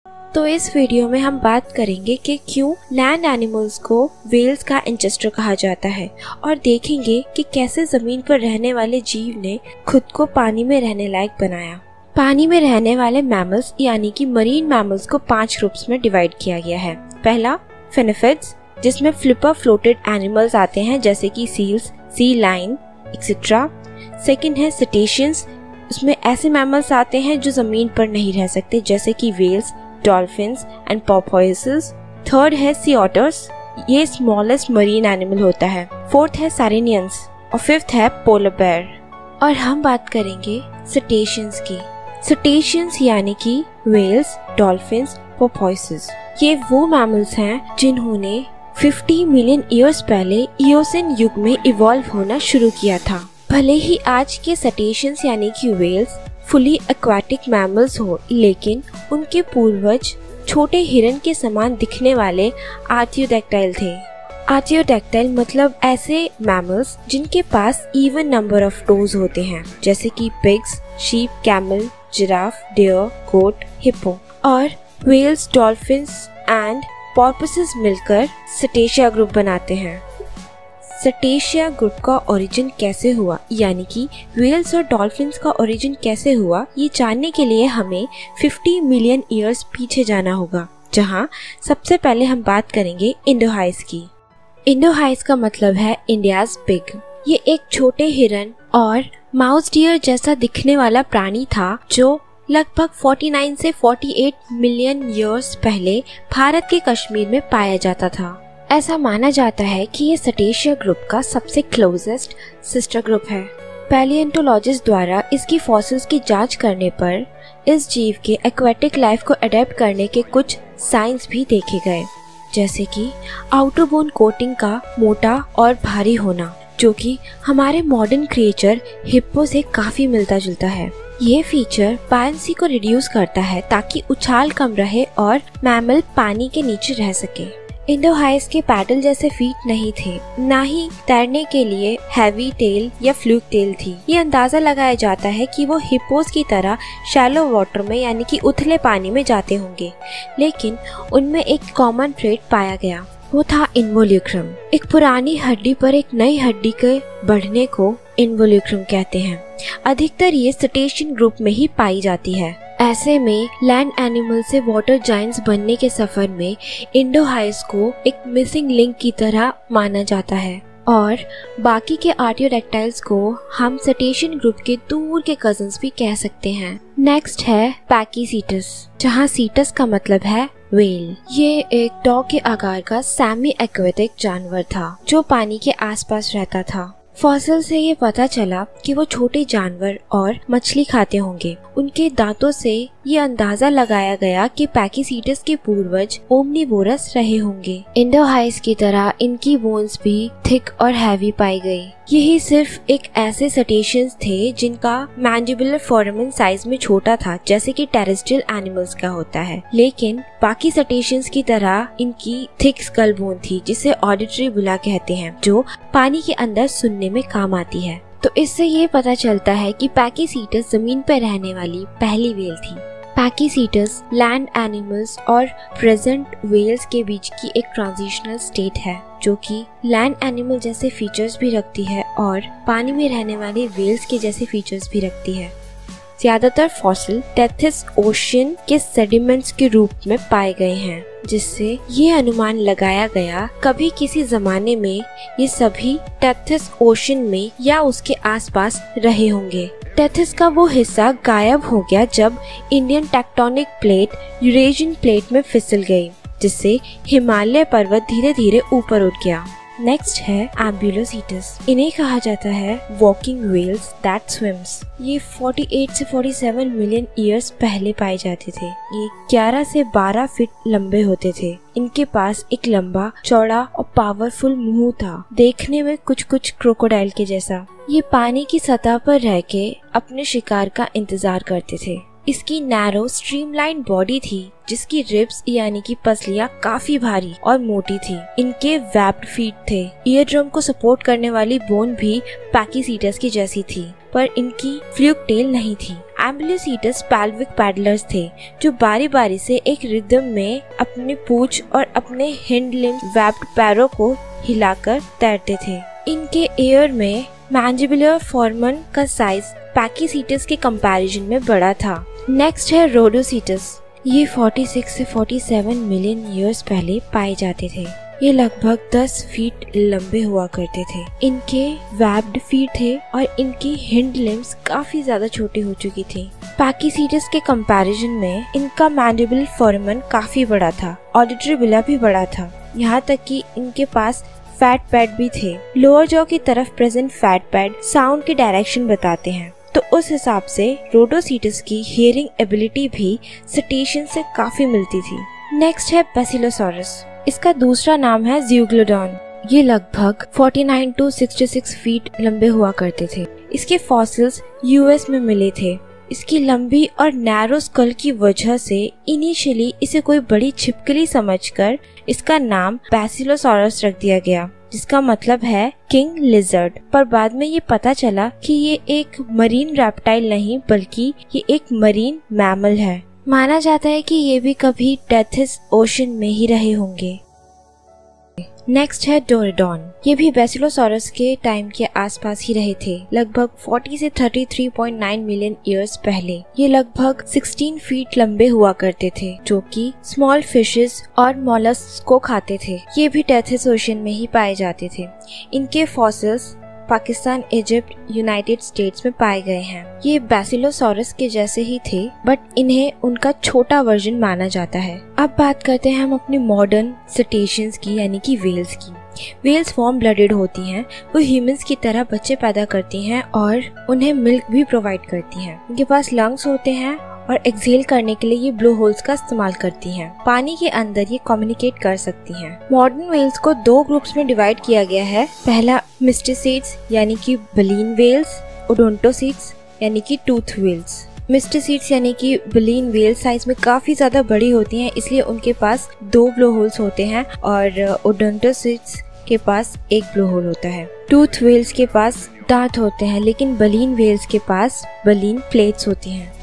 तो इस वीडियो में हम बात करेंगे कि क्यों लैंड एनिमल्स को व्हेल्स का एंसेस्टर कहा जाता है और देखेंगे कि कैसे जमीन पर रहने वाले जीव ने खुद को पानी में रहने लायक बनाया। पानी में रहने वाले मैमल्स यानी कि मरीन मैमल्स को 5 ग्रुप्स में डिवाइड किया गया है। पहला फिनिफिड्स, जिसमें फ्लिपर फ्लोटेड एनिमल्स आते हैं जैसे कि seals, sea lion etcetera. Second है सिटेशियंस, उसमें ऐसे मैमल्स आते हैं जो जमीन पर नहीं रह सकते जैसे कि whales, dolphins and porpoises. Third है सी ऑटर्स, ये स्मॉलेस्ट मरीन एनिमल होता है। फोर्थ है सारेनियंस और फिफ्थ है पोलर बेयर। और हम बात करेंगे सिटेशियंस की। सिटेशियंस यानी कि व्हेल्स, डॉल्फिन्स, पोर्पोइसेस, ये वो मैमल्स हैं जिन्होंने 50 मिलियन ईयर्स पहले इयोसिन युग में इवॉल्व होना शुरू किया था। भले ही आज के सिटेशियंस यानी कि व्हेल्स फुली एक्वाटिक मैमल्स हो, लेकिन उनके पूर्वज छोटे हिरन के समान दिखने वाले आर्टियोडैक्टाइल थे। आर्टियोडैक्टाइल मतलब ऐसे मैमल्स जिनके पास इवन नंबर ऑफ टोज होते हैं जैसे कि pigs, sheep, camel, giraffe, deer, goat, hippo. और व्हेल्स, डॉल्फिन्स एंड पोर्पोइसेस मिलकर सिटेशिया ग्रुप बनाते हैं। सिटेशिया ग्रुप का ओरिजिन कैसे हुआ यानी कि व्हेल्स और डॉल्फिन्स का ओरिजिन कैसे हुआ, ये जानने के लिए हमें 50 मिलियन ईयर्स पीछे जाना होगा, जहाँ सबसे पहले हम बात करेंगे इंडोहाइस की। इंडोहाइस का मतलब है इंडियाज पिग। ये एक छोटे हिरन और माउस डियर जैसा दिखने वाला प्राणी था जो लगभग 49 से 48 मिलियन ईयर्स पहले भारत के कश्मीर में पाया जाता था। ऐसा माना जाता है कि ये सिटेशिया ग्रुप का सबसे क्लोजेस्ट सिस्टर ग्रुप है। पैलियोंटोलॉजिस्ट द्वारा इसकी फॉसिल्स की जांच करने पर इस जीव के एक्वेटिक लाइफ को अडेप्ट करने के कुछ साइंस भी देखे गए, जैसे कि आउटर बोन कोटिंग का मोटा और भारी होना, जो कि हमारे मॉडर्न क्रिएचर हिप्पो से काफी मिलता जुलता है। ये फीचर बायंसी को रिड्यूस करता है ताकि उछाल कम रहे और मैमल पानी के नीचे रह सके। इंडोहाइस के पैडल जैसे फीट नहीं थे, ना ही तैरने के लिए हैवी टेल या फ्लूक टेल थी। ये अंदाजा लगाया जाता है कि वो हिप्पोस की तरह शैलो वाटर में यानी कि उथले पानी में जाते होंगे, लेकिन उनमें एक कॉमन ट्रेट पाया गया, वो था इन्वोल्यूक्रम। एक पुरानी हड्डी पर एक नई हड्डी के बढ़ने को इन्वोल्यूक्रम कहते हैं। अधिकतर ये सिटेशियन ग्रुप में ही पाई जाती है। ऐसे में लैंड एनिमल से वाटर जायंट्स बनने के सफर में इंडोहाइस को एक मिसिंग लिंक की तरह माना जाता है और बाकी के आर्टियोडैक्टाइल्स को हम सिटेशियन ग्रुप के दूर के कजिन्स भी कह सकते हैं। नेक्स्ट है पैकीसीटस, जहाँ सीटस का मतलब है व्हेल। ये एक डॉग के आकार का सेमी एक्वेटिक जानवर था जो पानी के आसपास रहता था। फॉसिल से ये पता चला कि वो छोटे जानवर और मछली खाते होंगे। उनके दांतों से ये अंदाजा लगाया गया कि पैकीसीटस के पूर्वज ओमनीवोरस रहे होंगे। इंडोहाइस की तरह इनकी बोन्स भी थिक और हैवी पाई गई। यही सिर्फ एक ऐसे सिटेशियंस थे जिनका मैंडिबुलर फोरामेन साइज में छोटा था जैसे कि टेरेस्ट्रियल एनिमल्स का होता है, लेकिन बाकी सिटेशियंस की तरह इनकी थिक स्कल बोन थी जिसे ऑडिटरी बुला कहते हैं, जो पानी के अंदर सुनने में काम आती है। तो इससे ये पता चलता है कि पैकीसीटस जमीन पर रहने वाली पहली व्हेल थी। पैकीसीटस लैंड एनिमल्स और प्रेजेंट व्हेल्स के बीच की एक ट्रांजिशनल स्टेट है जो कि लैंड एनिमल जैसे फीचर्स भी रखती है और पानी में रहने वाले व्हेल्स के जैसे फीचर्स भी रखती है। ज्यादातर फॉसिल टेथिस ओशियन के सेडिमेंट्स के रूप में पाए गए हैं, जिससे ये अनुमान लगाया गया कभी किसी जमाने में ये सभी टेथिस ओशियन में या उसके आसपास रहे होंगे। टेथिस का वो हिस्सा गायब हो गया जब Indian tectonic plate Eurasian plate में फिसल गई, जिससे हिमालय पर्वत धीरे धीरे ऊपर उठ गया। नेक्स्ट है एम्बुलोसीटस। इन्हें कहा जाता है वॉकिंग व्हेल्स दैट स्विम्स। ये 48 से 47 मिलियन ईयर्स पहले पाए जाते थे। ये 11 से 12 फीट लंबे होते थे। इनके पास एक लंबा, चौड़ा और पावरफुल मुंह था, देखने में कुछ क्रोकोडाइल के जैसा। ये पानी की सतह पर रह के अपने शिकार का इंतजार करते थे। इसकी नैरो स्ट्रीमलाइन बॉडी थी जिसकी रिब्स यानी कि पसलियां काफी भारी और मोटी थी। इनके वेब्ड फीट थे। ईयर ड्रम को सपोर्ट करने वाली बोन भी पैकीसीटस की जैसी थी। पर इनकी फ्लूक टेल नहीं थी। एम्बुलोसीटस पैल्विक पैडलर्स थे जो बारी बारी से एक रिदम में अपनी पूंछ और अपने हिंड लिम्ब वेब्ड पैरों को हिलाकर तैरते थे। इनके एयर में मैंडिबुलर फोरमन का साइज पैकीसीटस के कंपैरिजन में बड़ा था। नेक्स्ट है रोडोसीटस। ये 46 से 47 मिलियन ईयर्स पहले पाए जाते थे। ये लगभग 10 फीट लंबे हुआ करते थे। इनके वेब्ड फीट थे और इनकी हिंड लिम्ब्स काफी ज्यादा छोटी हो चुकी थी। पैकीसीटस के कंपैरिजन में इनका मैंडिबल फोरमन काफी बड़ा था, ऑडिटरी बिला भी बड़ा था, यहाँ तक कि इनके पास फैट पैड भी थे। लोअर जॉ की तरफ प्रेजेंट फैट पैड साउंड की डायरेक्शन बताते हैं, तो उस हिसाब से रोडोसीटस की हियरिंग एबिलिटी भी सिटेशियन से काफी मिलती थी। नेक्स्ट है बेसिलोसॉरस। इसका दूसरा नाम है ज़्यूग्लोडॉन। ये लगभग 49 to 66 फीट लंबे हुआ करते थे। इसके फॉसिल्स यूएस में मिले थे। इसकी लंबी और नैरो स्कल की वजह से इनिशियली इसे कोई बड़ी छिपकली समझकर इसका नाम बेसिलोसॉरस रख दिया गया, जिसका मतलब है किंग लिजर्ड। पर बाद में ये पता चला कि ये एक मरीन रेप्टाइल नहीं बल्कि ये एक मरीन मैमल है। माना जाता है कि ये भी कभी डेथिस ओशन में ही रहे होंगे। नेक्स्ट है डोरेडॉन। ये भी बेसिलोसॉरस के टाइम के आसपास ही रहे थे, लगभग 40 से 33.9 मिलियन ईयर्स पहले। ये लगभग 16 फीट लंबे हुआ करते थे, जो कि स्मॉल फिशेस और मॉलस्क को खाते थे। ये भी डेथिस ओशन में ही पाए जाते थे। इनके fossils Pakistan, Egypt, United States में पाए गए हैं। ये बेसिलोसॉरस के जैसे ही थे, बट इन्हें उनका छोटा वर्जन माना जाता है। अब बात करते हैं हम अपने मॉडर्न सिटेशियंस की, यानी कि व्हेल्स की। व्हेल्स वार्म ब्लडेड होती हैं। वो ह्यूमंस की तरह बच्चे पैदा करती हैं और उन्हें मिल्क भी प्रोवाइड करती हैं। इनके पास लंग्स होते हैं और एक्सहेल करने के लिए ये ब्लो होल्स का इस्तेमाल करती हैं। पानी के अंदर ये कम्युनिकेट कर सकती हैं। मॉडर्न व्हेल्स को 2 ग्रुप्स में डिवाइड किया गया है। पहला मिस्टेसीड्स यानी कि बलीन व्हेल्स, ओडोंटोसीड्स यानी कि टूथ व्हेल्स। मिस्टेसीड्स यानी कि बलीन व्हेल साइज में काफी ज्यादा बड़ी होती हैं, इसलिए उनके पास 2 ब्लो होल्स होते हैं और ओडोंटोसीड्स के पास 1 ब्लो होल होता है। टूथ व्हेल्स के पास दांत होते हैं, लेकिन बलीन व्हेल्स के पास बलीन प्लेट्स होती हैं।